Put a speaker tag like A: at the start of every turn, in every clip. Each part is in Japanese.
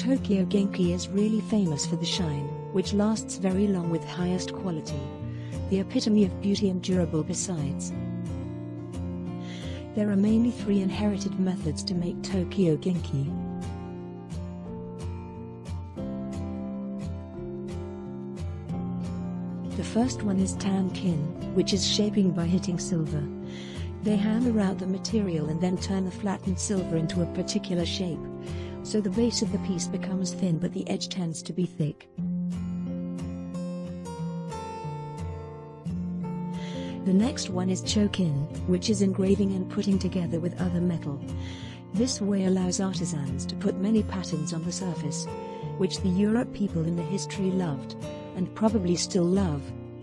A: Tokyo-ginki is really famous for the shine, which lasts very long with highest quality. The epitome of beauty and durable besides. There are mainly 3 inherited methods to make Tokyo-ginki. The first one is tankin, which is shaping by hitting silver. They hammer out the material and then turn the flattened silver into a particular shape, so the base of the piece becomes thin but the edge tends to be thick. The next one is chokin, which is engraving and putting together with other metal. This way allows artisans to put many patterns on the surface, which the Europe people in the history loved, and probably still love.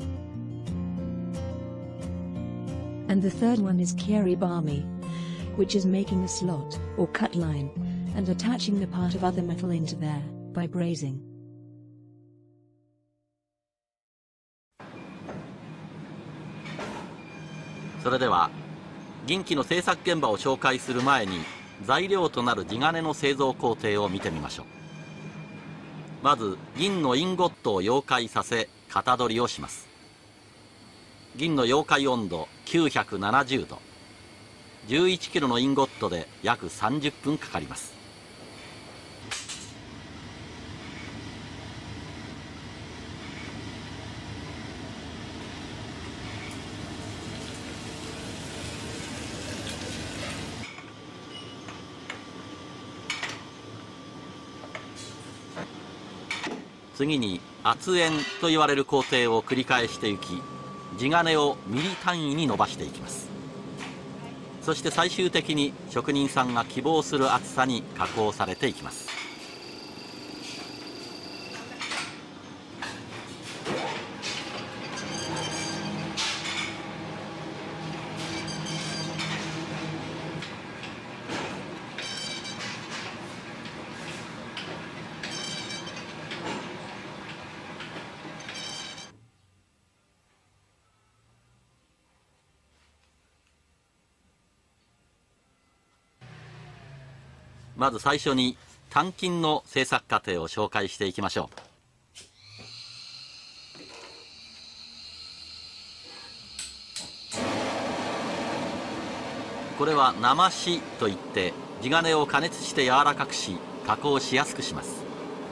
A: And the third one is Kiribame, which is making a slot, or cut line, and attaching the part of other metal into there, by brazing.
B: それでは銀器の製作現場を紹介する前に材料となる地金の製造工程を見てみましょう。まず銀のインゴットを溶解させ型取りをします。銀の溶解温度970度、11キロのインゴットで約30分かかります。次に圧延と言われる工程を繰り返していき、地金をミリ単位に伸ばしていきます。そして最終的に職人さんが希望する厚さに加工されていきます。まず最初に単金の製作過程を紹介していきましょう。これは生しといって地金を加熱して柔らかくし加工しやすくします。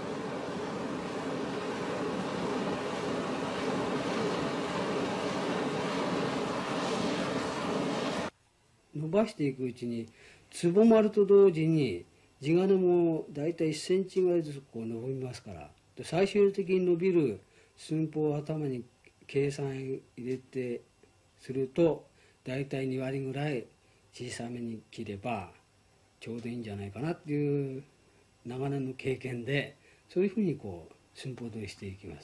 C: 伸ばしていくうちにつぼまると同時に地金もだいたい1センチぐらいずつこう伸びますから、最終的に伸びる寸法を頭に計算入れてするとだいたい2割ぐらい小さめに切ればちょうどいいんじゃないかなっていう長年の経験で、そういうふうにこう寸法取りしていきます。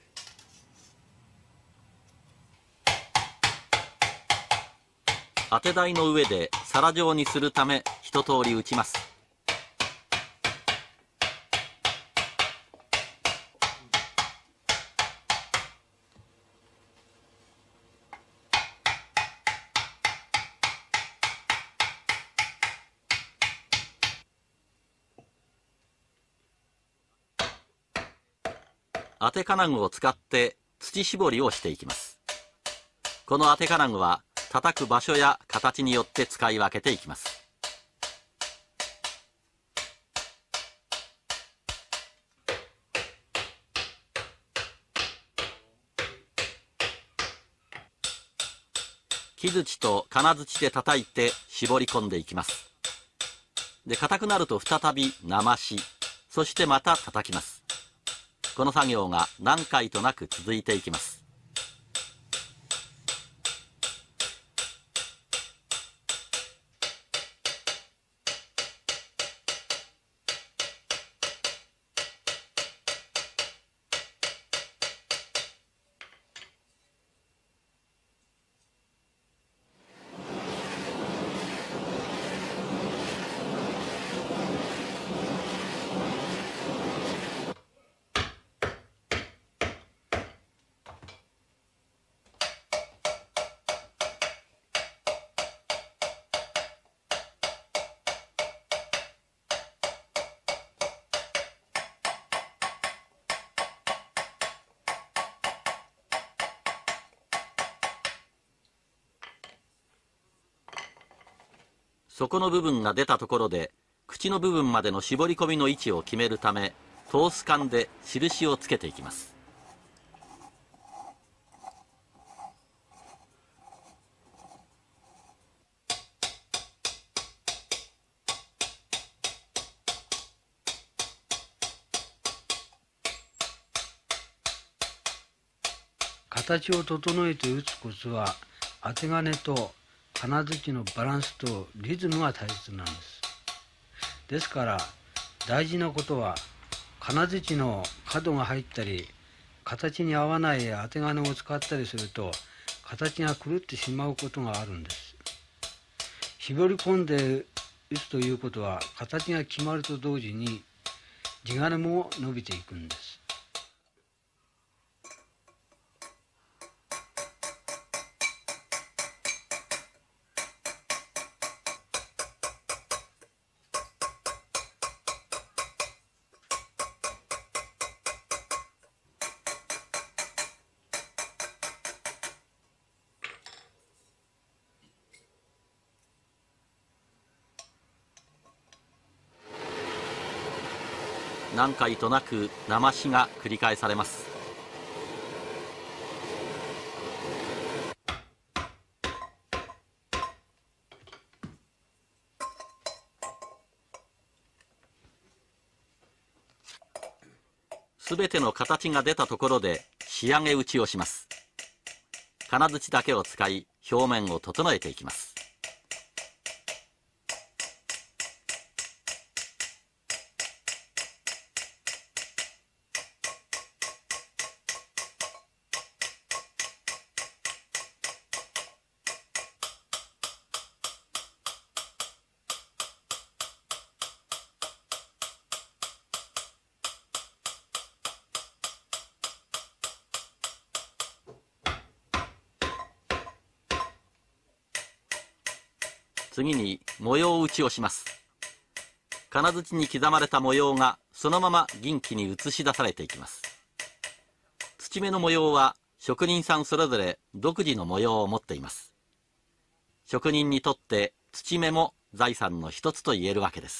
B: 当て台の上で皿状にするため一通り打ちます。当て金具を使って土絞りをしていきます。この当て金具は叩く場所や形によって使い分けていきます。木槌と金槌で叩いて絞り込んでいきます。で、硬くなると再び生し、そしてまた叩きます。この作業が何回となく続いていきます。 底の部分が出たところで口の部分までの絞り込みの位置を決めるため、通す管で印をつけていきます。
C: 形を整えて打つコツは、当て金と金槌のバランスとリズムが大切なんです。ですから大事なことは、金槌の角が入ったり形に合わない当て金を使ったりすると、形が狂ってしまうことがあるんです。絞り込んで打つということは、形が決まると同時に地金も伸びていくんです。
B: 何回となくなましが繰り返されます。すべての形が出たところで仕上げ打ちをします。金槌だけを使い表面を整えていきます。次に模様打ちをします。金槌に刻まれた模様がそのまま銀器に映し出されていきます。土目の模様は職人さんそれぞれ独自の模様を持っています。職人にとって土目も財産の一つと言えるわけです。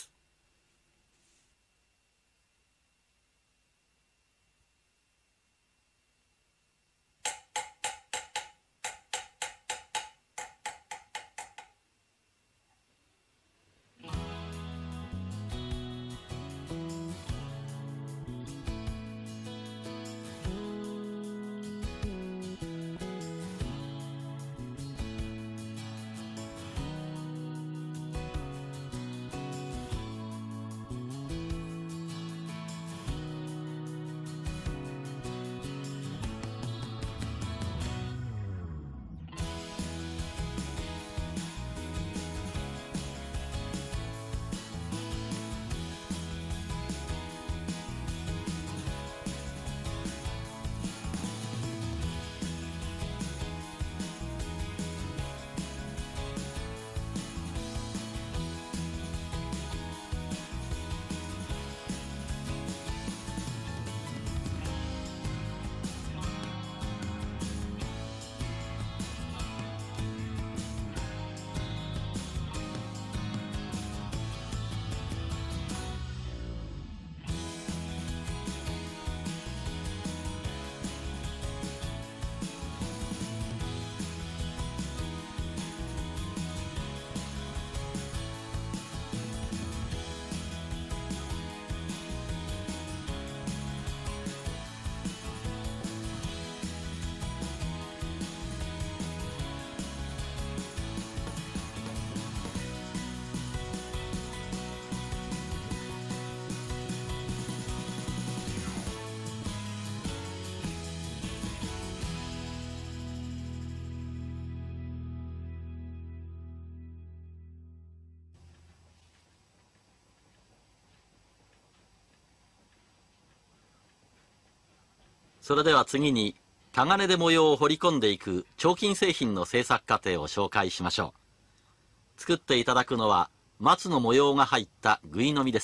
B: それでは次にタガネで模様を彫り込んでいく彫金製品の製作過程を紹介しましょう。作っていただくのは松の模様が入ったぐいのみです。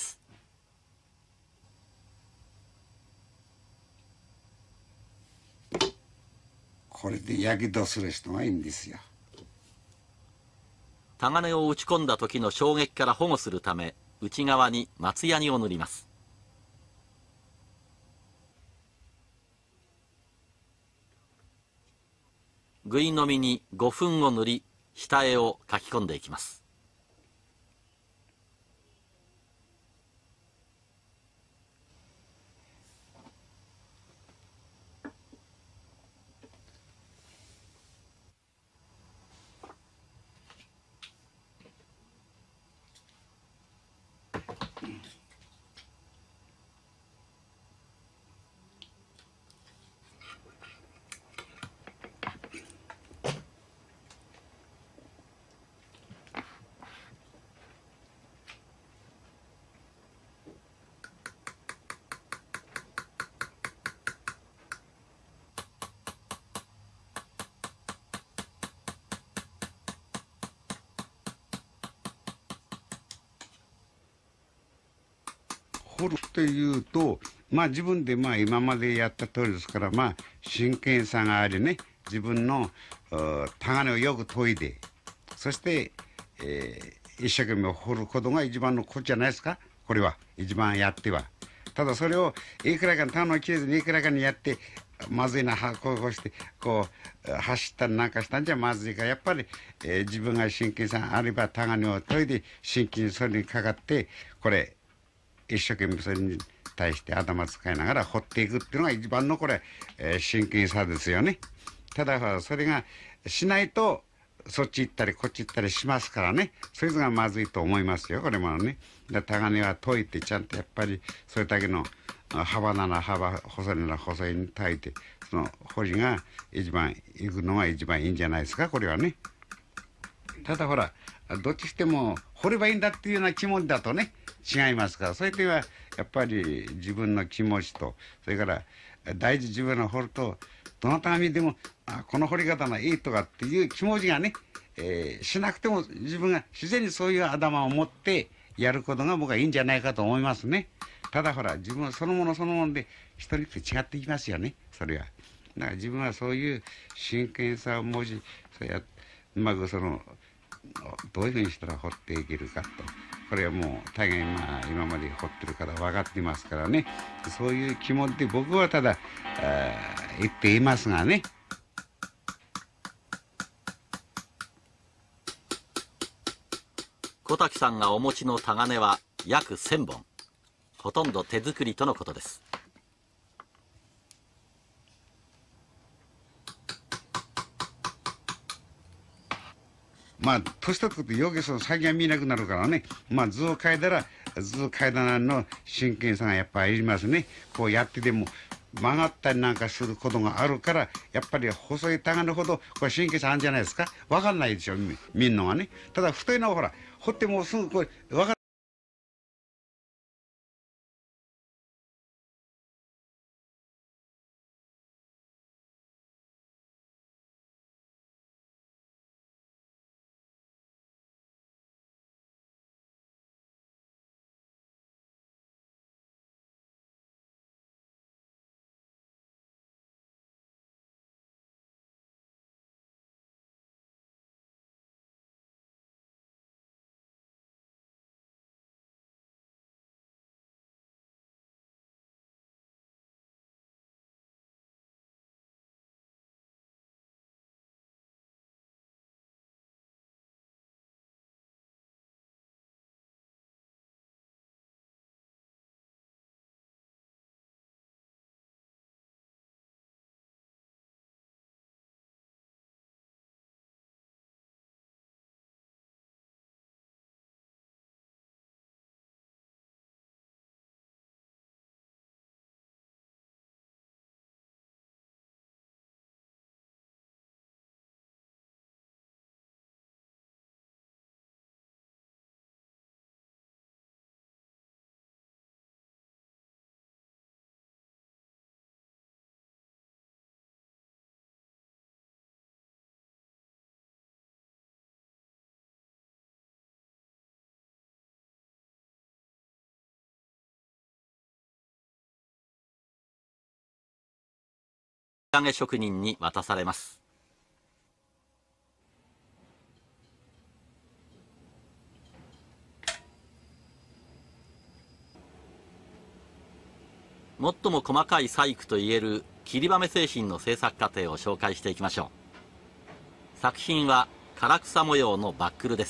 D: これでやけどする人がいいんですよ。
B: タガネを打ち込んだ時の衝撃から保護するため、内側に松ヤニを塗ります。ぐいのみに5分を塗り、下絵を描き込んでいきます。
D: 彫るというと、自分で今までやった通りですから、真剣さがありね、自分のタガネをよく研いで、そして、一生懸命彫ることが一番のコツじゃないですか、これは一番やっては。ただそれをいくらかタガネを切れずにいくらかにやってまずいな、こうして走ったりなんかしたんじゃまずいから、やっぱり、自分が真剣さあればタガネを研いで真剣にそれにかかって、これ一生懸命それに対して頭使いながら彫っていくっていうのが一番のこれ、真剣さですよね。ただそれがしないとそっち行ったりこっち行ったりしますからね、それがまずいと思いますよ、これもね。タガネは研いてちゃんとやっぱりそれだけの幅なら幅、細いなら細いに炊いて、その彫りが一番いくのが一番いいんじゃないですか、これはね。ただほら、どっちしても彫ればいいんだっていうような気持ちだとね違いますから、そういう点はやっぱり自分の気持ちと、それから大事自分の彫ると、どなたが見てもこの彫り方がいいとかっていう気持ちがね、しなくても自分が自然にそういう頭を持ってやることが僕はいいんじゃないかと思いますね。ただほら、自分はそのものそのもので人によって違っていきますよね、それは。だから自分はそういう真剣さを持ち、うまくどういうふうにしたら彫っていけるかと、これはもう大概今まで彫ってる方分かっていますからね、そういう気持ちで僕はただ言っていますがね。
B: 小滝さんがお持ちのタガネは約1000本、ほとんど手作りとのことです。
D: 年取ってくると余計先が見えなくなるからね、図を描いたら図を描いたなりの真剣さがやっぱりいりますね。こうやってでも曲がったりなんかすることがあるから、やっぱり細いタガネほどこれ真剣さあるんじゃないですか。分かんないでしょ、見んのがね。ただ太いのはほら彫ってもすぐこれ分かる。
B: 仕上げ職人に渡されます。 最も細かい細工といえる霧羽製品の製作過程を紹介していきましょう。作品は唐草模様のバックルです。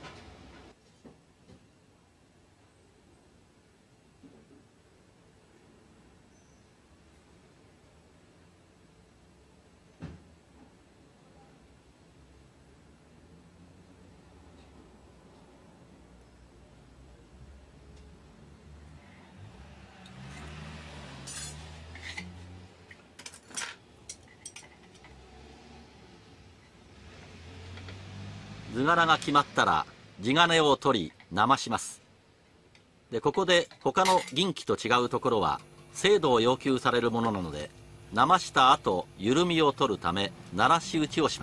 B: 図柄が決まったら地金を取り生します。でここで他の銀器と違うところは精度を要求されるものなので、生した後緩みを取るためならし打ちをします。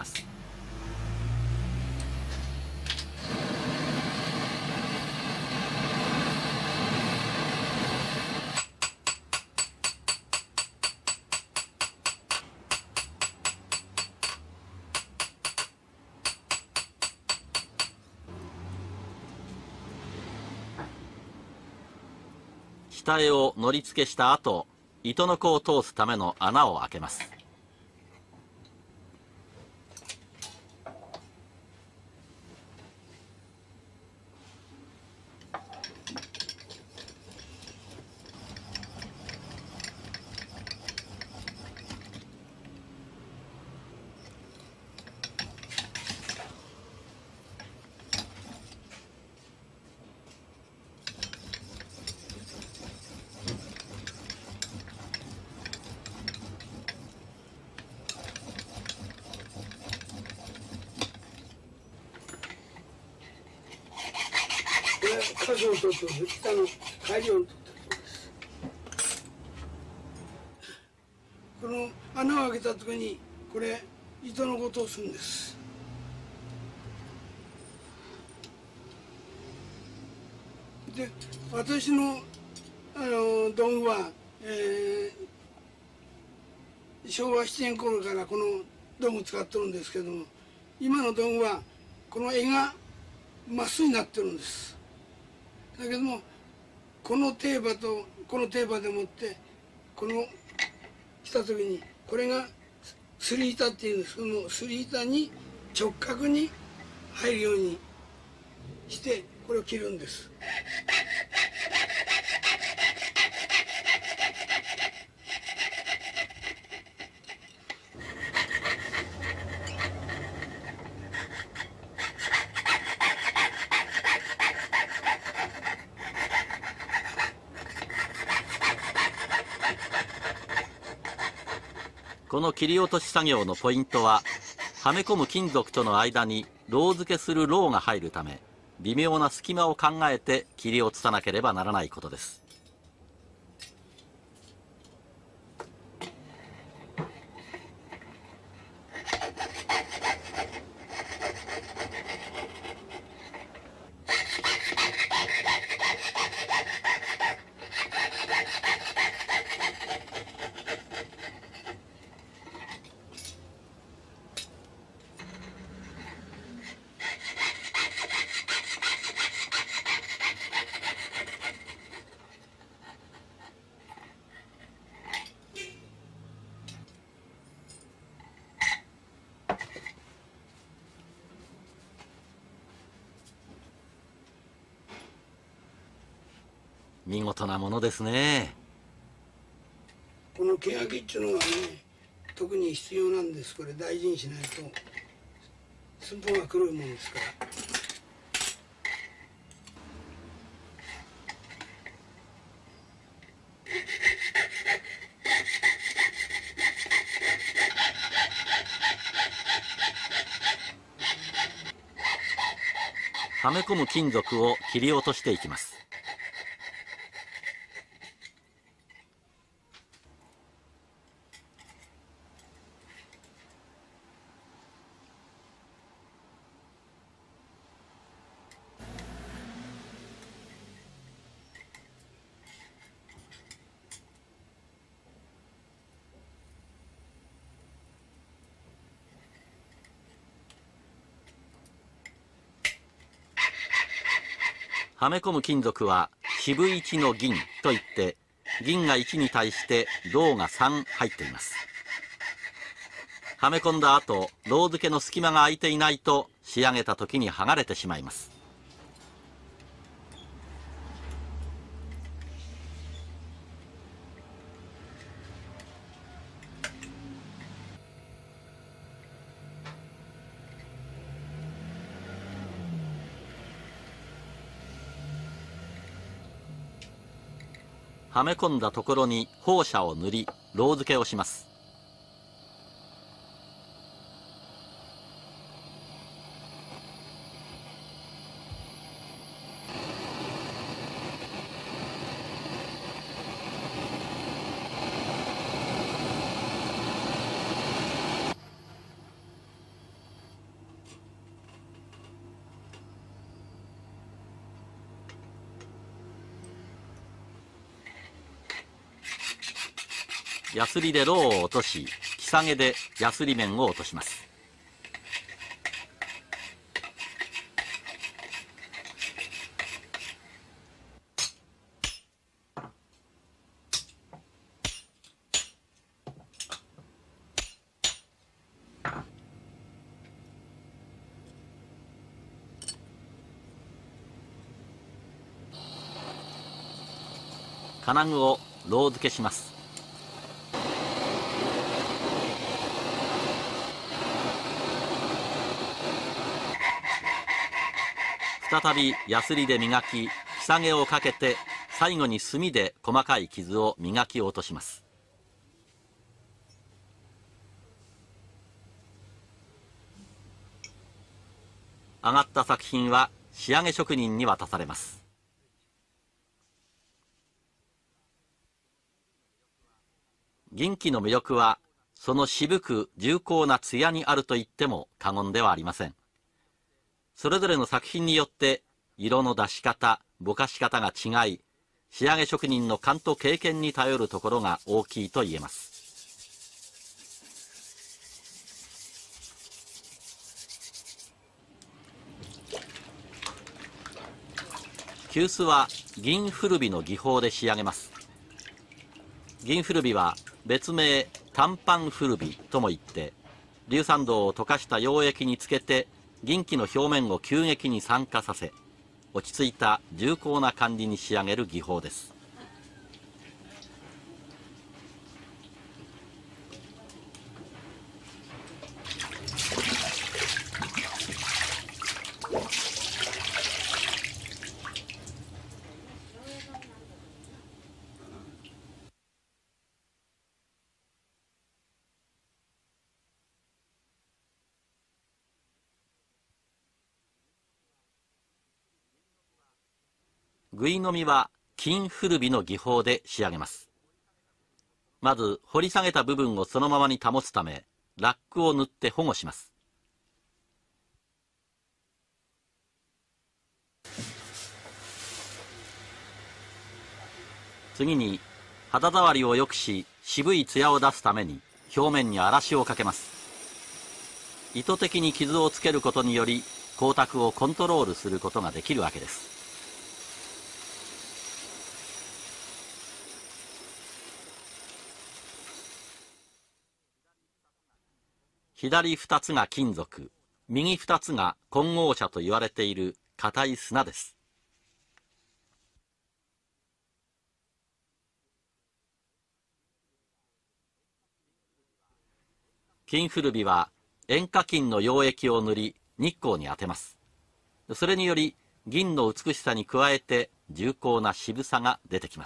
B: 下絵をのり付けした後、糸のこを通すための穴を開けます。
E: 数を取って下の改良を取ってこの穴を開けた時にこれ糸のことをするんです。で私の道具は、昭和7年頃からこの道具使ってるんですけども、今の道具はこの柄がまっすぐになってるんです。だけどもこのテーパとこのテーパでもってこの来た時にこれがすり板っていうんですけども、すり板に直角に入るようにしてこれを切るんです。
B: この切り落とし作業のポイントは、はめ込む金属との間にロウ付けするロウが入るため、微妙な隙間を考えて切り落とさなければならないことです。見事なものですね。
E: この毛焼きっていうのはね、特に必要なんです。これ大事にしないと寸法が黒いもんですから。
B: はめ込む金属を切り落としていきます。はめ込む金属は渋一の銀といって、 銀が1に対して銅が3入っています。はめ込んだ後、ロウ付けの隙間が空いていないと仕上げた時に剥がれてしまいます。はめ込んだところに放射を塗り、ロウ付けをします。ヤスリでロウを落とし、木下げでヤスリ面を落とします。金具をロウ付けします。再びヤスリで磨き、木下げをかけて、最後に墨で細かい傷を磨き落とします。上がった作品は仕上げ職人に渡されます。銀器の魅力は、その渋く重厚な艶にあると言っても過言ではありません。それぞれの作品によって色の出し方、ぼかし方が違い、仕上げ職人の勘と経験に頼るところが大きいと言えます。急須は銀古火の技法で仕上げます。銀古火は別名短パン古火とも言って、硫酸銅を溶かした溶液につけて銀器の表面を急激に酸化させ、落ち着いた重厚な感じに仕上げる技法です。ぐいのみは金古火の技法で仕上げます。まず掘り下げた部分をそのままに保つため、ラックを塗って保護します。次に肌触りを良くし、渋い艶を出すために表面に嵐をかけます。意図的に傷をつけることにより、光沢をコントロールすることができるわけです。左2つが金属、右2つが混合砂と言われている硬い砂です。金古火は塩化金の溶液を塗り日光に当てます。それにより銀の美しさに加えて重厚な渋さが出てきます。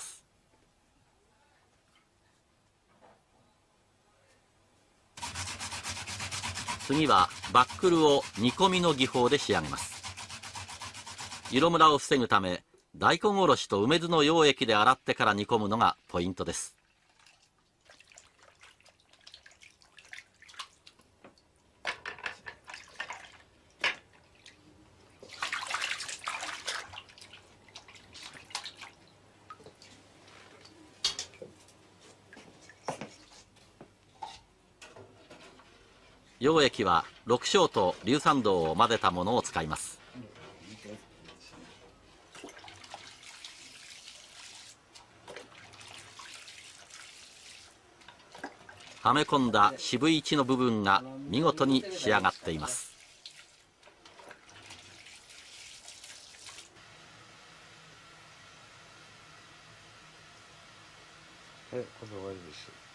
B: 次はバックルを煮込みの技法で仕上げます。色ムラを防ぐため、大根おろしと梅酢の溶液で洗ってから煮込むのがポイントです。溶液は緑青と硫酸銅を混ぜたものを使います。 はめ込んだ渋い血の部分が見事に仕上がっています。
D: これで終わりです。